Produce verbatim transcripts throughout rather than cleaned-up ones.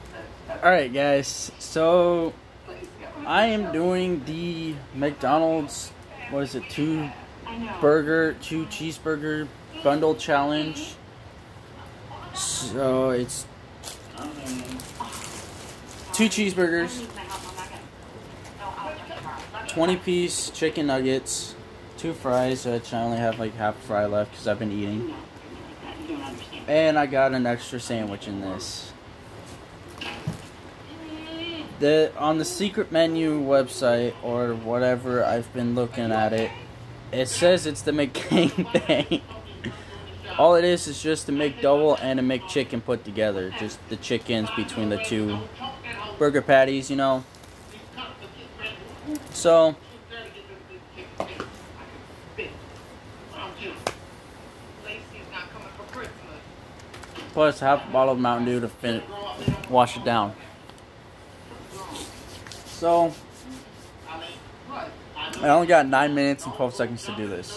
Alright guys, so I am doing the McDonald's, what is it, two burger, two cheeseburger bundle challenge. So it's two cheeseburgers, twenty piece chicken nuggets, two fries, which I only have like half a fry left because I've been eating. And I got an extra sandwich in this. The on the secret menu website or whatever, I've been looking at it, it says it's the McCain thing. All it is is just a McDouble and a McChicken put together. Just the chickens between the two burger patties, you know. So plus half a bottle of Mountain Dew to finish, wash it down. So I only got nine minutes and twelve seconds to do this.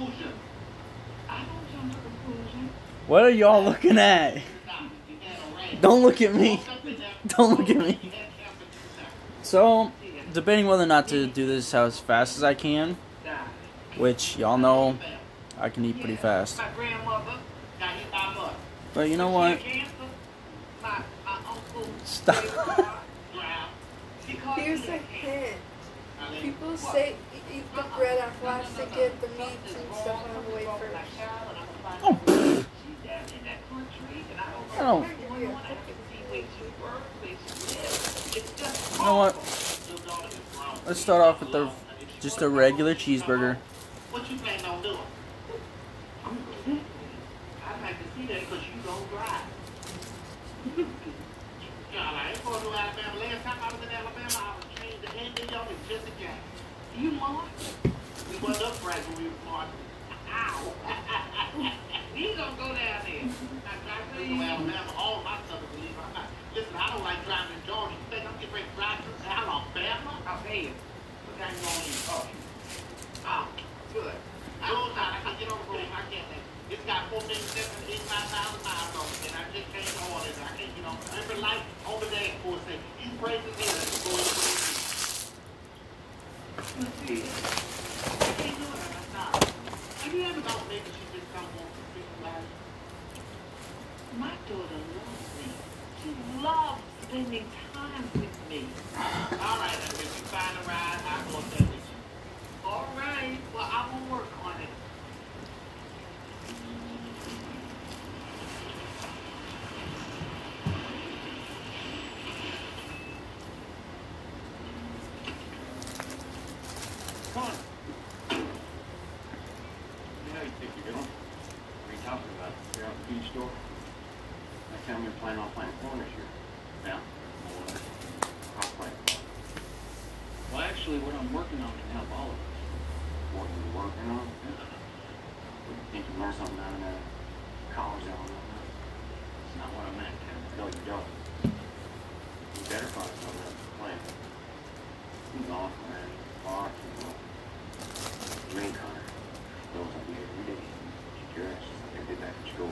What are y'all looking at? Don't look at me. Don't look at me. So, debating whether or not to do this as fast as I can, which y'all know I can eat pretty fast. But you know what? Stop. Here's a hint. People say eat the bread after last to get the meats and stuff out of the way first. Oh, pfft. I don't. You know what? Let's start off with the just a regular cheeseburger. What you planning on doing? I'd like to see that because you don't drive. God, I ain't going to Alabama. Last time I was in Alabama, I was trained to hand in y'all in just a jacket. You march? We went up right when we were marching. Ow! You don't go down there. I drive to Alabama. All my stuff is illegal. I'm not. Listen, I don't like driving in Georgia. You think I'm getting ready to drive to Alabama? I'll pay you. What kind you want to eat? Oh. Oh, good. I don't know. I can get on the road. I can't think. It's got four million seven hundred eighty-nine thousand miles on it, and I just can't go on it. I can't get on. Every light over there, for say, you praise the Lord, let's go in the Let's see. I can't do it. I'm not. Have you ever thought maybe she just come home from freaking life? My daughter loves me. She loves spending time with me. All right, if you find a ride, I'll go there with you. All right. Well, I will work on it. Come on. You know you think you're going? What are you talking about? You're out at the beach store? Next time you're planning on playing corn this year. Yeah? I'll play. Well, actually, what I'm working on can help all of us. What you're working on? Yeah. You think you learn something out of that college level? That's not what I meant, Tim. No, you don't. You better find something else to play. Who's off, man? Far too long. Rain Connor. Those will be every day. Keep your ass just like I did back in school.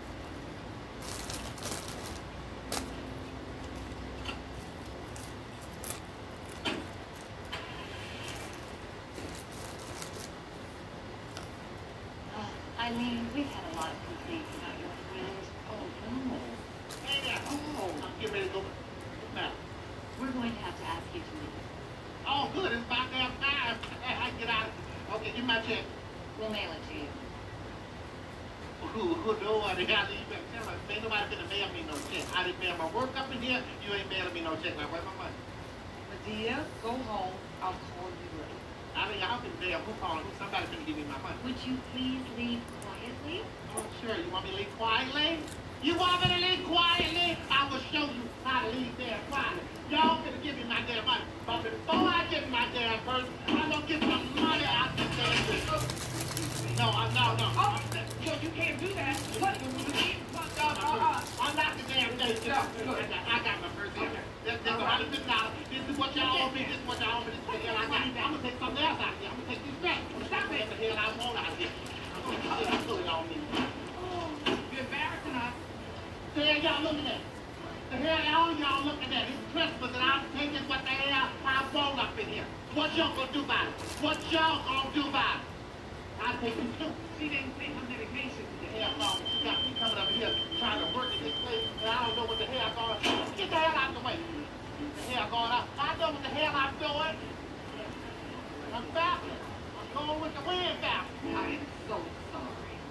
Eileen, we've had a lot of complaints about your friends. Oh, no. Hey there. Oh, I'm getting ready to go. Now. We're going to have to ask you to leave. Oh, good. It's about damn time. I can get out of here. Okay, give me my check. We'll mail it to you. Who, who, no one. You better tell me. Ain't nobody gonna mail me no check. I didn't mail my work up in here. You ain't mailing me no check. Now, where's my money? Medea, go home. I'll call you later. I mean, y'all can mail. Who calling? Who? Somebody's gonna give me my money. Would you please leave quietly? Oh, sure. You want me to leave quietly? You want me to leave quietly? I will show you how to leave there quietly. Y'all gonna give me my damn money. But before I get my damn purse, I'm gonna get some money out this damn. No, I'm no, no. Oh, yo, you can't do that. What? No, no, no. I'm not the damn thing. I got my purse here. This is one hundred fifty dollars. This is what y'all owe me. This is what y'all owe me. This is what hell I got. I'm gonna take something else out here. I'm gonna take this back. Stop paying the hell I want out here. I'm gonna put it on me. You're embarrassing us. The hell y'all looking at? The hell all y'all looking at? It's Christmas and I'm taking what the hell I want up in here. What y'all gonna do about it? What y'all gonna do about it? I take you too. She didn't take her medication. The hell no. She got me coming up here trying to work in this place and I don't know what the hell I'm going on. Get the hell out of the way. Get the hell going on. I know what the hell I'm doing. I'm battling. I'm going with the wind back. I am so sorry.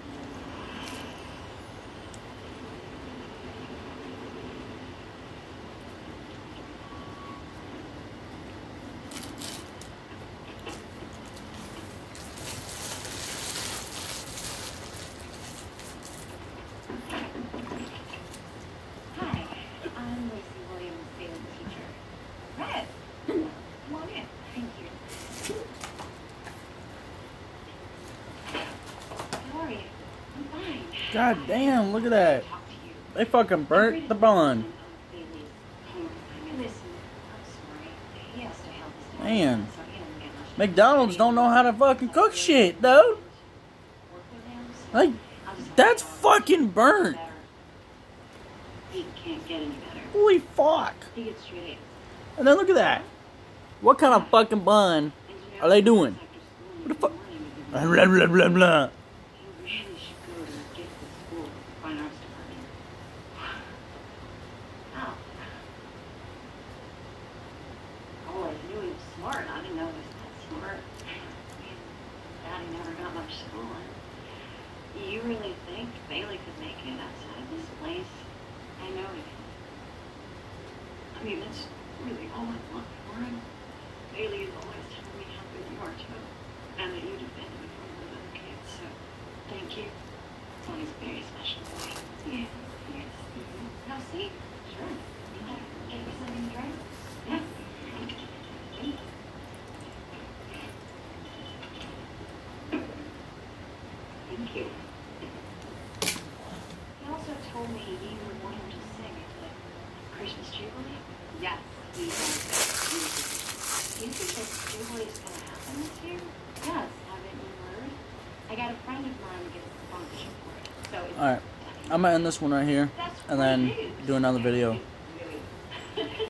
Hi, I'm Lucy Williams, Salem teacher. Red, come on in. Thank you. How are you? I'm fine. God damn, look at that. Talk to you. They fucking burnt the bun. Listen, I'm sorry. He has to help us. Man. So he doesn't get much. McDonald's don't know how to fucking cook shit, though. Work with him, so Like, I'll just- that's fucking burnt. He can't get any better. Holy fuck. He gets straight A's. And then look at that. What kind of fucking bun are they doing? What the fuck? Blah, blah, blah, blah, blah. He really should go to a gifted school, fine arts department. Wow. I always knew he was smart. I didn't know he was that smart. I mean, Daddy never got much schooling. You really think Bailey could make it outside of this place? I know he can. I mean, that's really all I want for him. Bailey is always telling me how good you are to him, and that you defend me from those other kids, so thank you. Oh, he's a very special boy. Yeah, yes. Mm-hmm. Now see? Sure. You want to get you something to drink? Yes. Thank you. He also told me you would want him to sing at the Christmas Jubilee. Yes, he does. Do you think this Jubilee is going to happen this year? Yes, haven't you heard? I got a friend of mine who gets the sponsorship for it. So it's Alright, I'm gonna end this one right here That's and then great. do another video. Really.